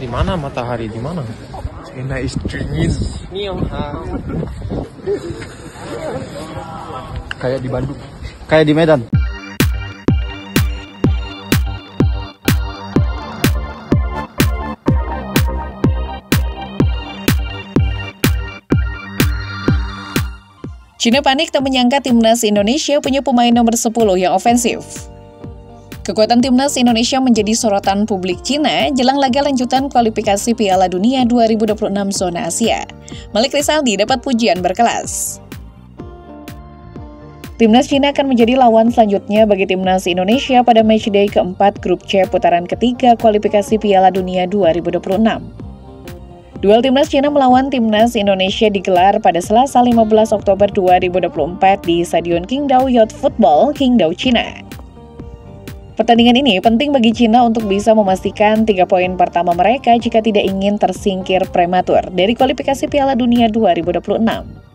Di mana matahari? Di mana? China is dingin. Kayak di Bandung. Kayak di Medan. Cina panik tak menyangka timnas Indonesia punya pemain nomor 10 yang ofensif. Kekuatan timnas Indonesia menjadi sorotan publik Cina jelang laga lanjutan kualifikasi Piala Dunia 2026 zona Asia. Malik Rizaldi dapat pujian berkelas. Timnas Cina akan menjadi lawan selanjutnya bagi timnas Indonesia pada matchday keempat grup C putaran ketiga kualifikasi Piala Dunia 2026. Duel timnas Cina melawan timnas Indonesia digelar pada Selasa 15 Oktober 2024 di Stadion Qingdao Youth Football, Qingdao, Cina. Pertandingan ini penting bagi Cina untuk bisa memastikan 3 poin pertama mereka jika tidak ingin tersingkir prematur dari kualifikasi Piala Dunia 2026.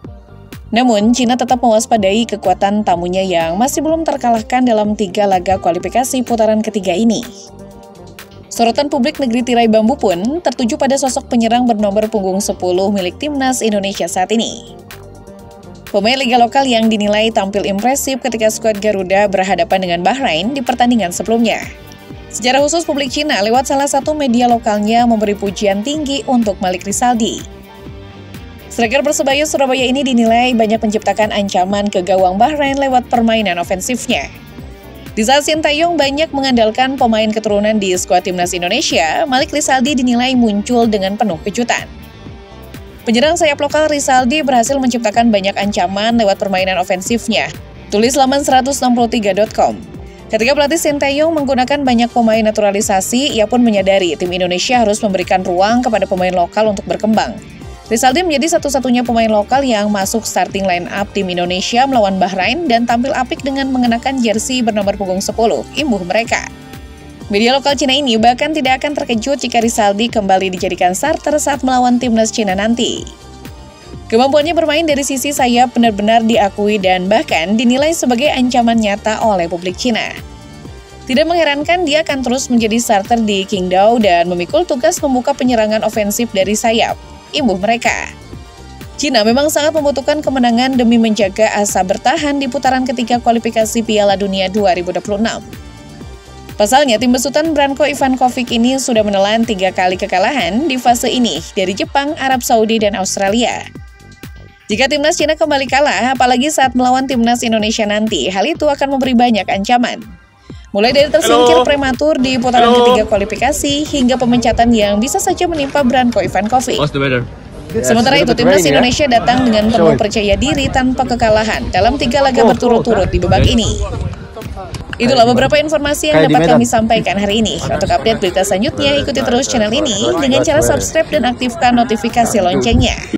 Namun, Cina tetap mewaspadai kekuatan tamunya yang masih belum terkalahkan dalam 3 laga kualifikasi putaran ketiga ini. Sorotan publik negeri tirai bambu pun tertuju pada sosok penyerang bernomor punggung 10 milik timnas Indonesia saat ini. Pemain liga lokal yang dinilai tampil impresif ketika skuad Garuda berhadapan dengan Bahrain di pertandingan sebelumnya. Secara khusus publik Cina lewat salah satu media lokalnya memberi pujian tinggi untuk Malik Rizaldi. Striker Persebaya Surabaya ini dinilai banyak menciptakan ancaman ke gawang Bahrain lewat permainan ofensifnya. Di saat Sintayong banyak mengandalkan pemain keturunan di skuad timnas Indonesia, Malik Rizaldi dinilai muncul dengan penuh kejutan. Penyerang sayap lokal Rizaldi berhasil menciptakan banyak ancaman lewat permainan ofensifnya. Tulis laman 163.com. Ketika pelatih Sintayong menggunakan banyak pemain naturalisasi, ia pun menyadari tim Indonesia harus memberikan ruang kepada pemain lokal untuk berkembang. Rizaldi menjadi satu-satunya pemain lokal yang masuk starting line-up tim Indonesia melawan Bahrain dan tampil apik dengan mengenakan jersey bernomor punggung 10, imbuh mereka. Media lokal Cina ini bahkan tidak akan terkejut jika Rizaldi kembali dijadikan starter saat melawan timnas Cina nanti. Kemampuannya bermain dari sisi sayap benar-benar diakui dan bahkan dinilai sebagai ancaman nyata oleh publik Cina. Tidak mengherankan dia akan terus menjadi starter di Qingdao dan memikul tugas membuka penyerangan ofensif dari sayap, imbuh mereka. Cina memang sangat membutuhkan kemenangan demi menjaga asa bertahan di putaran ketiga kualifikasi Piala Dunia 2026. Pasalnya, tim besutan Branko Ivankovic ini sudah menelan 3 kali kekalahan di fase ini dari Jepang, Arab Saudi, dan Australia. Jika timnas Cina kembali kalah, apalagi saat melawan timnas Indonesia nanti, hal itu akan memberi banyak ancaman. Mulai dari tersingkir prematur di putaran ketiga kualifikasi hingga pemecatan yang bisa saja menimpa Branko Ivankovic. Sementara itu, timnas Indonesia datang dengan penuh percaya diri tanpa kekalahan dalam 3 laga berturut-turut di babak ini. Itulah beberapa informasi yang dapat kami sampaikan hari ini. Untuk update berita selanjutnya, ikuti terus channel ini dengan cara subscribe dan aktifkan notifikasi loncengnya.